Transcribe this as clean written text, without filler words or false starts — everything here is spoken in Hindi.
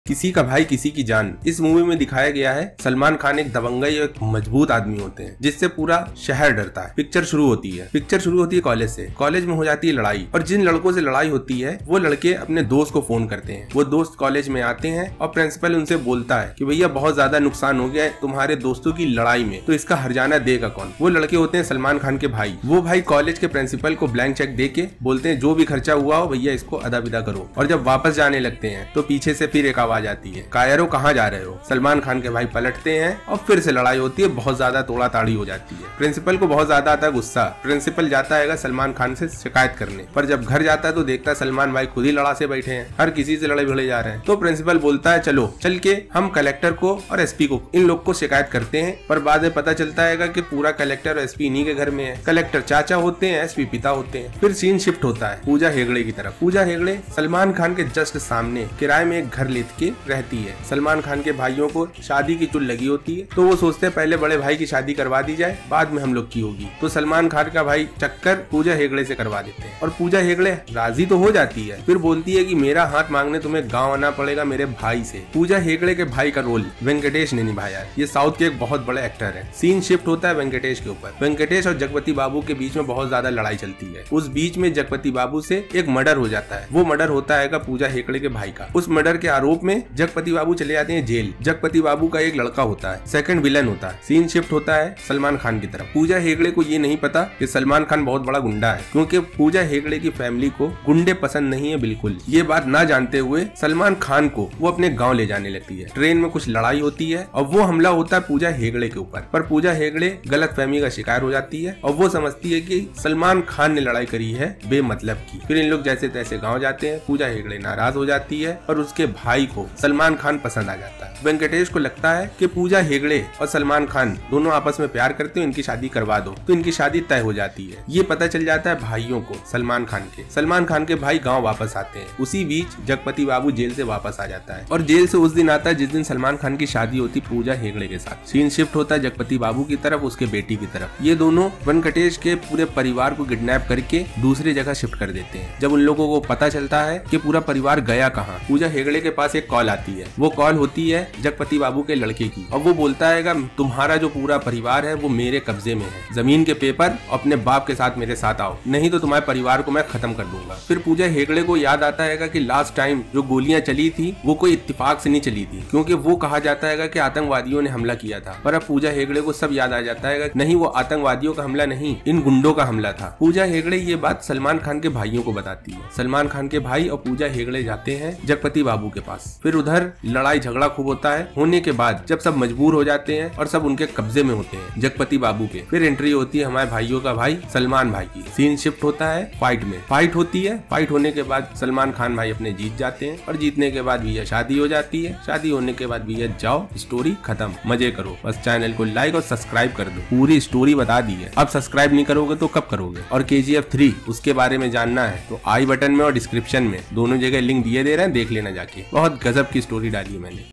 किसी का भाई किसी की जान। इस मूवी में दिखाया गया है सलमान खान एक दबंगई और एक मजबूत आदमी होते हैं जिससे पूरा शहर डरता है। पिक्चर शुरू होती है कॉलेज से। कॉलेज में हो जाती है लड़ाई और जिन लड़कों से लड़ाई होती है वो लड़के अपने दोस्त को फोन करते हैं। वो दोस्त कॉलेज में आते हैं और प्रिंसिपल उनसे बोलता है कि भैया बहुत ज्यादा नुकसान हो गया है तुम्हारे दोस्तों की लड़ाई में, तो इसका हर्जाना देगा कौन। वो लड़के होते हैं सलमान खान के भाई। वो भाई कॉलेज के प्रिंसिपल को ब्लैंक चेक दे के बोलते हैं जो भी खर्चा हुआ हो भैया इसको अदा विदा करो। और जब वापस जाने लगते हैं तो पीछे से फिर एक आवाज आती है, कायरो कहाँ जा रहे हो। सलमान खान के भाई पलटते हैं और फिर से लड़ाई होती है, बहुत ज्यादा तोड़ा ताड़ी हो जाती है। प्रिंसिपल को बहुत ज्यादा आता है गुस्सा। प्रिंसिपल जाता है सलमान खान से शिकायत करने, पर जब घर जाता है तो देखता है सलमान भाई खुद ही लड़ा से बैठे हैं, हर किसी से लड़े भिड़े जा रहे हैं। तो प्रिंसिपल बोलता है चलो चल के हम कलेक्टर को और एसपी को इन लोग को शिकायत करते हैं। पर बाद में पता चलता है कि पूरा कलेक्टर और एसपी इन्हीं के घर में है। कलेक्टर चाचा होते हैं, एसपी पिता होते हैं। फिर सीन शिफ्ट होता है पूजा हेगड़े की तरफ। पूजा हेगड़े सलमान खान के जस्ट सामने किराए में एक घर लेके रहती है। सलमान खान के भाइयों को शादी की चुल लगी होती है तो वो सोचते हैं पहले बड़े भाई की शादी करवा दी जाए, बाद में हम लोग की होगी। तो सलमान खान का भाई चक्कर पूजा हेगड़े से करवा देते हैं और पूजा हेगड़े राजी तो हो जाती है। फिर बोलती है कि मेरा हाथ मांगने तुम्हें गाँव आना पड़ेगा मेरे भाई से। पूजा हेगड़े के भाई का रोल वेंकटेश ने निभाया है। ये साउथ के एक बहुत बड़े एक्टर है। सीन शिफ्ट होता है वेंकटेश के ऊपर। वेंकटेश और जगपति बाबू के बीच में बहुत ज्यादा लड़ाई चलती है। उस बीच में जगपति बाबू से एक मर्डर हो जाता है। वो मर्डर होता है पूजा हेगड़े के भाई का। उस मर्डर के आरोप में जगपति बाबू चले जाते हैं जेल। जगपति बाबू का एक लड़का होता है, सेकंड विलन होता है। सीन शिफ्ट होता है सलमान खान की तरफ। पूजा हेगड़े को ये नहीं पता कि सलमान खान बहुत बड़ा गुंडा है, क्योंकि पूजा हेगड़े की फैमिली को गुंडे पसंद नहीं है बिल्कुल। ये बात ना जानते हुए सलमान खान को वो अपने गाँव ले जाने लगती है। ट्रेन में कुछ लड़ाई होती है और वो हमला होता है पूजा हेगड़े के ऊपर। पर पूजा हेगड़े गलत फहमी का शिकार हो जाती है और वो समझती है कि सलमान खान ने लड़ाई करी है बेमतलब की। फिर इन लोग जैसे तैसे गाँव जाते हैं। पूजा हेगड़े नाराज हो जाती है और उसके भाई को सलमान खान पसंद आ जाता है। वेंकटेश को लगता है कि पूजा हेगड़े और सलमान खान दोनों आपस में प्यार करते हैं, इनकी शादी करवा दो। तो इनकी शादी तय हो जाती है। ये पता चल जाता है भाइयों को सलमान खान के भाई गांव वापस आते हैं। उसी बीच जगपति बाबू जेल से वापस आ जाता है और जेल से उस दिन आता है जिस दिन सलमान खान की शादी होती पूजा हेगड़े के साथ। सीन शिफ्ट होता है जगपति बाबू की तरफ, उसके बेटी की तरफ। ये दोनों वेंकटेश के पूरे परिवार को किडनैप करके दूसरी जगह शिफ्ट कर देते हैं। जब उन लोगों को पता चलता है कि पूरा परिवार गया कहाँ, पूजा हेगड़े के पास एक कॉल आती है। वो कॉल होती है जगपति बाबू के लड़के की और वो बोलता है तुम्हारा जो पूरा परिवार है वो मेरे कब्जे में है। जमीन के पेपर अपने बाप के साथ मेरे साथ आओ, नहीं तो तुम्हारे परिवार को मैं खत्म कर दूंगा। फिर पूजा हेगड़े को याद आता है कि लास्ट टाइम जो गोलियां चली थी वो कोई इत्तेफाक से नहीं चली थी, क्योंकि वो कहा जाता है कि आतंकवादियों ने हमला किया था। पर अब पूजा हेगड़े को सब याद आ जाता है कि नहीं, वो आतंकवादियों का हमला नहीं, इन गुंडों का हमला था। पूजा हेगड़े ये बात सलमान खान के भाइयों को बताती है। सलमान खान के भाई और पूजा हेगड़े जाते हैं जगपति बाबू के पास। फिर उधर लड़ाई झगड़ा खूब होता है। होने के बाद जब सब मजबूर हो जाते हैं और सब उनके कब्जे में होते हैं जगपति बाबू के, फिर एंट्री होती है हमारे भाइयों का भाई सलमान भाई की। सीन शिफ्ट होता है फाइट में। फाइट होती है। फाइट होने के बाद सलमान खान भाई अपने जीत जाते हैं और जीतने के बाद भैया शादी हो जाती है। शादी होने के बाद भैया जाओ, स्टोरी खत्म, मजे करो। बस चैनल को लाइक और सब्सक्राइब कर दो। पूरी स्टोरी बता दी है। अब सब्सक्राइब नहीं करोगे तो कब करोगे। और KGF 3 उसके बारे में जानना है तो आई बटन में और डिस्क्रिप्शन में दोनों जगह लिंक दिए दे रहे हैं, देख लेना जाके। बहुत गजब की स्टोरी डाली है मैंने।